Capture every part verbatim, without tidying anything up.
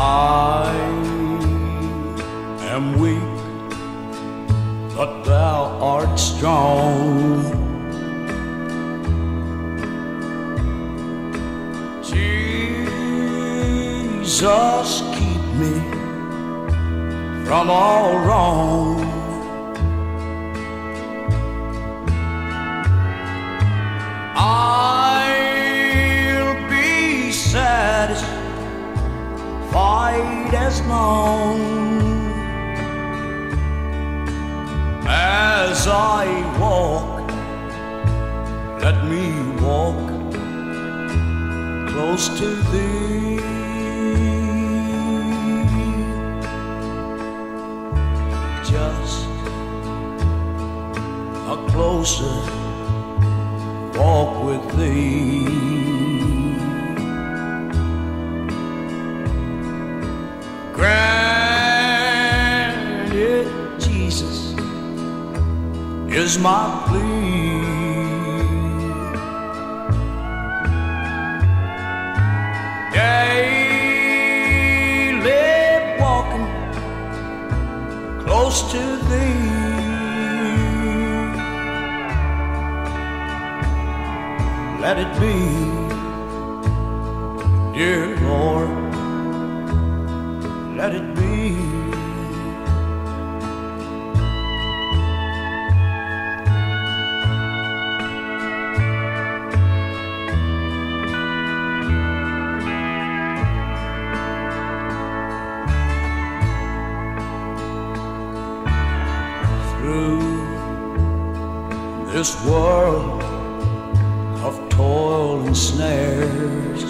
I am weak, but thou art strong. Jesus, keep me from all wrong. I'll be satisfied as long as I walk. Let me walk close to thee. Just a closer walk with thee. Granted, Jesus is my plea. Daily walking close to thee. Let it be, dear Lord, let it be. Through this world of toil and snares,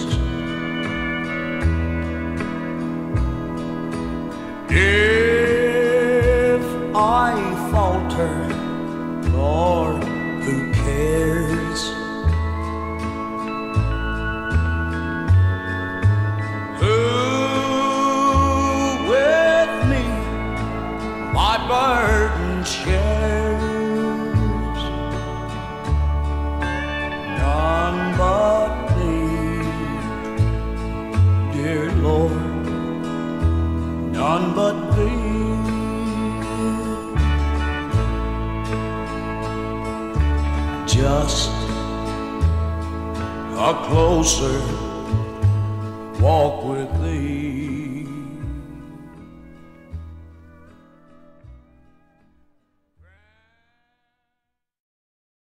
if I falter, Lord, who cares? Who with me my burden shares? None but thee, dear Lord, none but thee. Just a closer walk with thee.